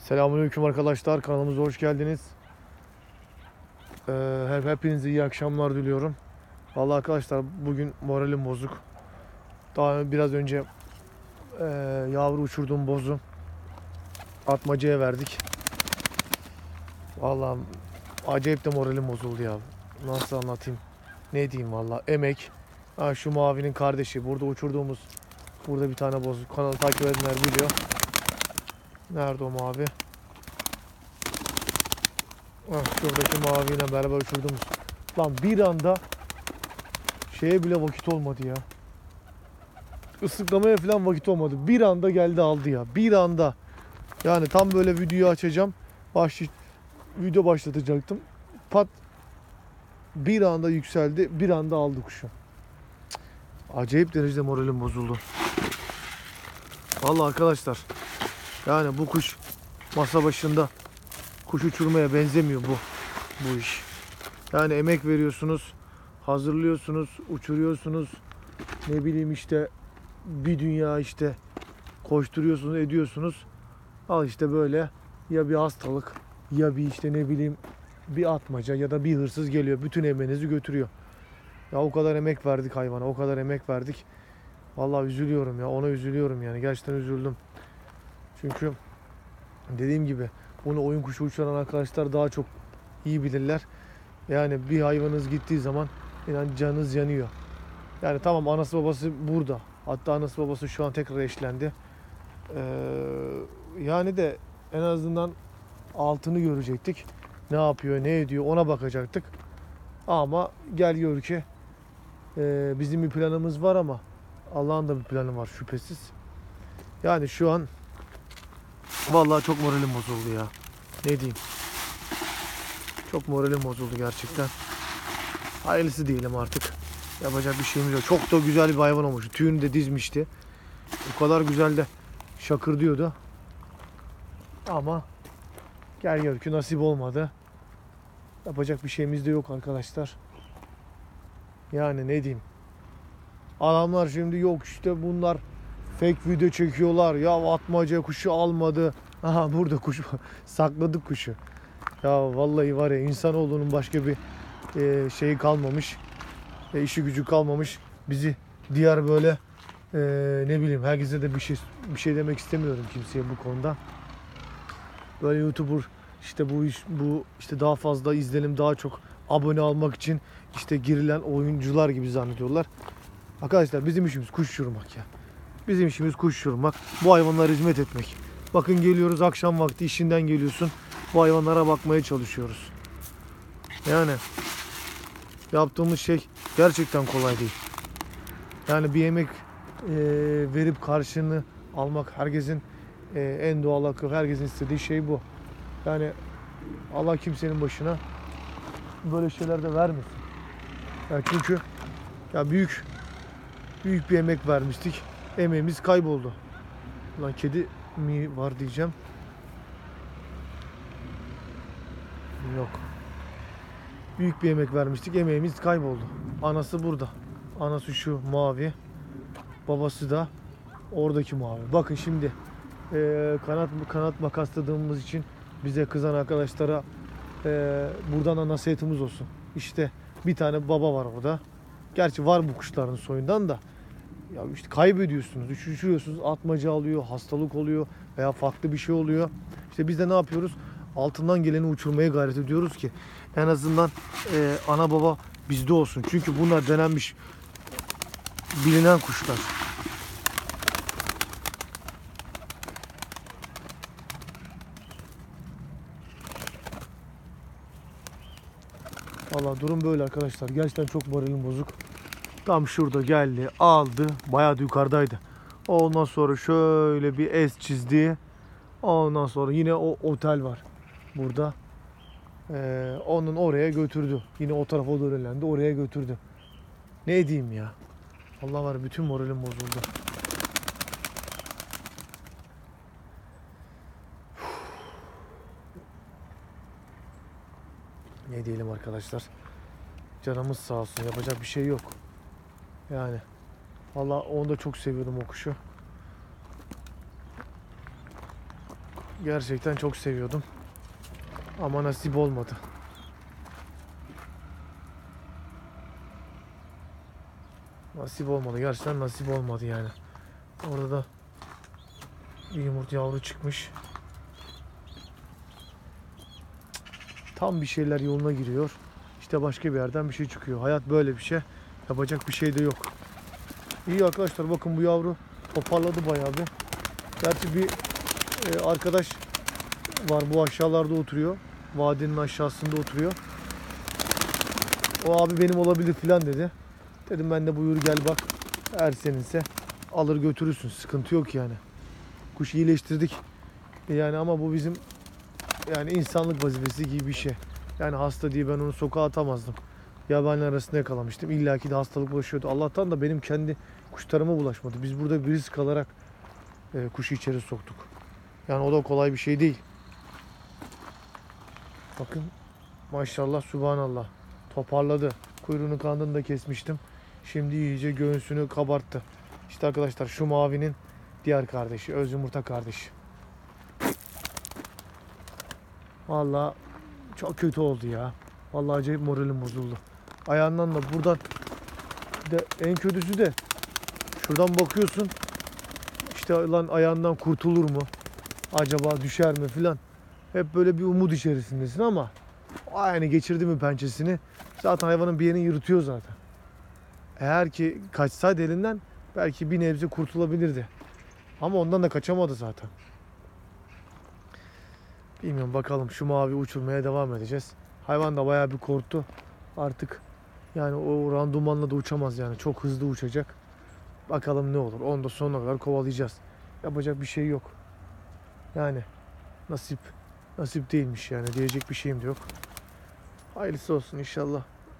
Selamünaleyküm arkadaşlar. Kanalımıza hoş geldiniz. Hepinize iyi akşamlar diliyorum. Vallahi arkadaşlar bugün moralim bozuk. Daha biraz önce yavru uçurduğum bozu atmacaya verdik. Vallahi acayip de moralim bozuldu ya. Nasıl anlatayım? Ne diyeyim vallahi emek. Ha, şu mavinin kardeşi. Burada uçurduğumuz burada bir tane boz. Kanalı takip edenler biliyor. Nerede o mavi? Şuradaki maviyle beraber uçurduğumuz. Lan bir anda şeye bile vakit olmadı ya. Islıklamaya falan vakit olmadı. Bir anda geldi aldı ya. Bir anda. Yani tam böyle videoyu açacağım. Video başlatacaktım. Pat bir anda yükseldi. Bir anda aldı kuşu. Acayip derecede moralim bozuldu. Vallahi arkadaşlar. Yani bu kuş masa başında kuş uçurmaya benzemiyor bu iş. Yani emek veriyorsunuz, hazırlıyorsunuz, uçuruyorsunuz. Ne bileyim işte bir dünya işte koşturuyorsunuz, ediyorsunuz. Al işte böyle ya bir hastalık ya bir işte ne bileyim bir atmaca ya da bir hırsız geliyor. Bütün emeğinizi götürüyor. Ya o kadar emek verdik hayvana, o kadar emek verdik. Vallahi üzülüyorum ya, ona üzülüyorum yani. Gerçekten üzüldüm. Çünkü dediğim gibi bunu oyun kuşu uçuran arkadaşlar daha çok iyi bilirler. Yani bir hayvanınız gittiği zaman inan canınız yanıyor. Yani tamam anası babası burada. Hatta anası babası şu an tekrar eşlendi. Yani de en azından altını görecektik. Ne yapıyor, ne ediyor ona bakacaktık. Ama gel gör ki bizim bir planımız var ama Allah'ın da bir planı var şüphesiz. Yani şu an vallahi çok moralim bozuldu ya. Ne diyeyim? Çok moralim bozuldu gerçekten. Hayırlısı diyelim artık. Yapacak bir şeyimiz yok. Çok da güzel bir hayvan olmuş. Tüyünü de dizmişti. O kadar güzel de şakır diyordu. Ama gel gör ki nasip olmadı. Yapacak bir şeyimiz de yok arkadaşlar. Yani ne diyeyim. Adamlar şimdi yok işte bunlar fake video çekiyorlar. Ya atmaca kuşu almadı. Aha burada kuş sakladık kuşu. Ya vallahi var ya insanoğlunun başka bir şeyi kalmamış. İşi gücü kalmamış. Bizi diğer böyle ne bileyim herkese de bir şey demek istemiyorum kimseye bu konuda. Böyle YouTuber işte bu işte daha fazla izlenim daha çok abone almak için işte girilen oyuncular gibi zannediyorlar. Arkadaşlar bizim işimiz kuş uçurmak ya. Bizim işimiz kuş uçurmak. Bu hayvanlara hizmet etmek. Bakın geliyoruz akşam vakti işinden geliyorsun. Bu hayvanlara bakmaya çalışıyoruz. Yani yaptığımız şey gerçekten kolay değil. Yani bir emek verip karşılığını almak herkesin en doğal hakkı, herkesin istediği şey bu. Yani Allah kimsenin başına böyle şeyler de vermesin. Yani çünkü ya büyük bir emek vermiştik. Emeğimiz kayboldu. Lan kedi mi var diyeceğim. Yok. Büyük bir emek vermiştik. Emeğimiz kayboldu. Anası burada. Anası şu mavi. Babası da oradaki mavi. Bakın şimdi kanat makasladığımız için bize kızan arkadaşlara buradan da nasihatimiz olsun. İşte bir tane baba var orada. Gerçi var bu kuşların soyundan da. Ya işte kaybediyorsunuz, uçuruyorsunuz, atmaca alıyor, hastalık oluyor veya farklı bir şey oluyor. İşte biz de ne yapıyoruz? Altından geleni uçurmaya gayret ediyoruz ki en azından ana baba bizde olsun. Çünkü bunlar denenmiş, bilinen kuşlar. Valla durum böyle arkadaşlar. Gerçekten çok moralim bozuk. Tam şurada geldi, aldı. Bayağı da yukarıdaydı. Ondan sonra şöyle bir es çizdi. Ondan sonra yine o otel var burada. Onun oraya götürdü. Yine o tarafa doğru yönlendi. Oraya götürdü. Ne diyeyim ya? Allah var bütün moralim bozuldu. Ne diyelim arkadaşlar? Canımız sağ olsun. Yapacak bir şey yok. Yani vallahi onu da çok seviyorum o kuşu. Gerçekten çok seviyordum. Ama nasip olmadı. Nasip olmadı. Gerçekten nasip olmadı yani. Orada da bir yumurta yavru çıkmış. Tam bir şeyler yoluna giriyor. İşte başka bir yerden bir şey çıkıyor. Hayat böyle bir şey. Yapacak bir şey de yok. İyi arkadaşlar, bakın bu yavru toparladı bayağı bir. Gerçi bir arkadaş var, bu aşağılarda oturuyor. Vadinin aşağısında oturuyor. O abi benim olabilir filan dedi. Dedim ben de buyur gel bak. Eğer seninse alır götürürsün. Sıkıntı yok yani. Kuş iyileştirdik. Yani ama bu bizim yani insanlık vazifesi gibi bir şey. Yani hasta diye ben onu sokağa atamazdım. Yabani arasında yakalamıştım. İlla ki de hastalık bulaşıyordu. Allah'tan da benim kendi kuşlarıma bulaşmadı. Biz burada bir risk alarak kuşu içeri soktuk. Yani o da kolay bir şey değil. Bakın maşallah subhanallah toparladı. Kuyruğunu kanadını da kesmiştim. Şimdi iyice göğsünü kabarttı. İşte arkadaşlar şu mavinin diğer kardeşi, öz yumurta kardeşi. Vallahi çok kötü oldu ya. Vallahi acayip moralim bozuldu. Ayağından da buradan de en kötüsü de şuradan bakıyorsun. İşte lan ayağından kurtulur mu? Acaba düşer mi filan. Hep böyle bir umut içerisindesin ama yani geçirdi mi pençesini zaten hayvanın bir yerini yırtıyor zaten. Eğer ki kaçsaydı elinden belki bir nebze kurtulabilirdi. Ama ondan da kaçamadı zaten. Bilmiyorum, bakalım şu mavi uçurmaya devam edeceğiz. Hayvan da bayağı bir korktu. Artık yani o randumanla da uçamaz yani. Çok hızlı uçacak. Bakalım ne olur. Onu da sonuna kadar kovalayacağız. Yapacak bir şey yok. Yani nasip. Nasip değilmiş yani. Diyecek bir şeyim de yok. Hayırlısı olsun inşallah.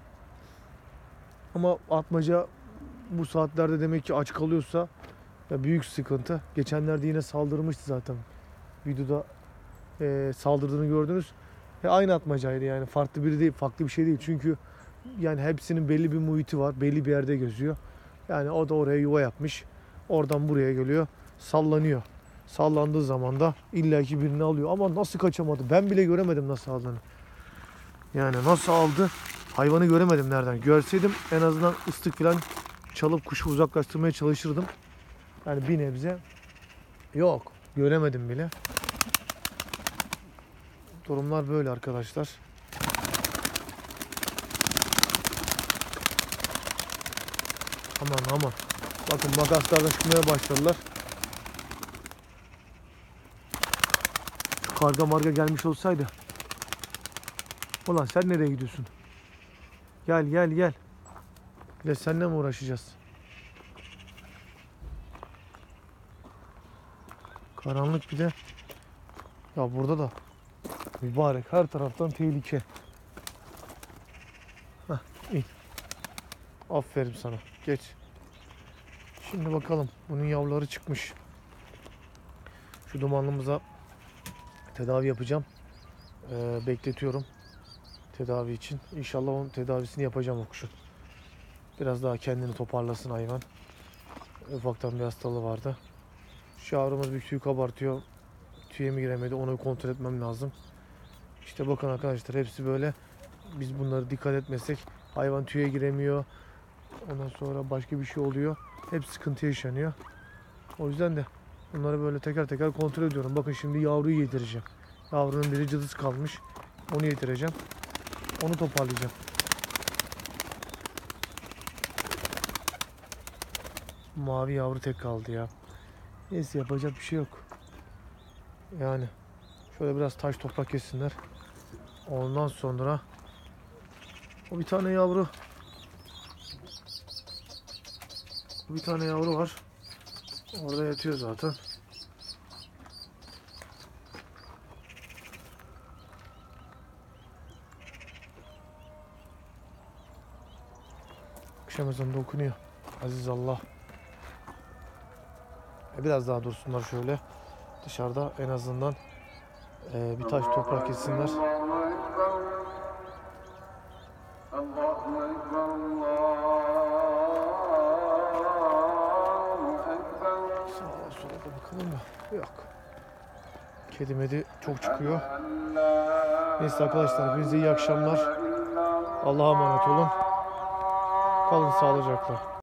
Ama atmaca bu saatlerde demek ki aç kalıyorsa ya büyük sıkıntı. Geçenlerde yine saldırmıştı zaten. Videoda saldırdığını gördünüz. Aynı atmacaydı yani. Farklı biri değil, farklı bir şey değil. Çünkü yani hepsinin belli bir muhiti var. Belli bir yerde geziyor. Yani o da oraya yuva yapmış. Oradan buraya geliyor. Sallanıyor. Sallandığı zaman da illaki birini alıyor. Ama nasıl kaçamadı? Ben bile göremedim nasıl aldığını. Yani nasıl aldı? Hayvanı göremedim nereden. Görseydim en azından ıslık falan çalıp kuşu uzaklaştırmaya çalışırdım. Yani bir nebze. Yok. Göremedim bile. Durumlar böyle arkadaşlar. Aman aman. Bakın makaslar da çıkmaya başladılar. Şu karga marga gelmiş olsaydı. Ulan sen nereye gidiyorsun? Gel gel gel. Bir de seninle mi uğraşacağız? Karanlık bir de. Ya burada da mübarek her taraftan tehlike. Hah, in. Aferin sana. Geç. Şimdi bakalım. Bunun yavruları çıkmış. Şu dumanlımıza tedavi yapacağım. Bekletiyorum. Tedavi için. İnşallah onun tedavisini yapacağım o kuşun. Biraz daha kendini toparlasın hayvan. Ufaktan bir hastalığı vardı. Şu yavrumuz bir tüy kabartıyor. Tüye mi giremedi, onu kontrol etmem lazım. İşte bakın arkadaşlar, hepsi böyle. Biz bunları dikkat etmesek hayvan tüye giremiyor. Ondan sonra başka bir şey oluyor. Hep sıkıntı yaşanıyor. O yüzden de bunları böyle teker teker kontrol ediyorum. Bakın şimdi yavruyu yedireceğim. Yavrunun biri cılız kalmış. Onu yedireceğim. Onu toparlayacağım. Mavi yavru tek kaldı ya. Neyse, yapacak bir şey yok. Yani şöyle biraz taş toprak kessinler. Ondan sonra o bir tane yavru. Bir tane yavru var. Orada yatıyor zaten. Akşam ezanı da okunuyor. Aziz Allah. Biraz daha dursunlar şöyle. Dışarıda en azından bir taş toprak kessinler. Sağa sola da bakalım da yok. Kedi medi çok çıkıyor. Neyse arkadaşlar, hepinize iyi akşamlar. Allah'a emanet olun. Kalın sağlıcakla.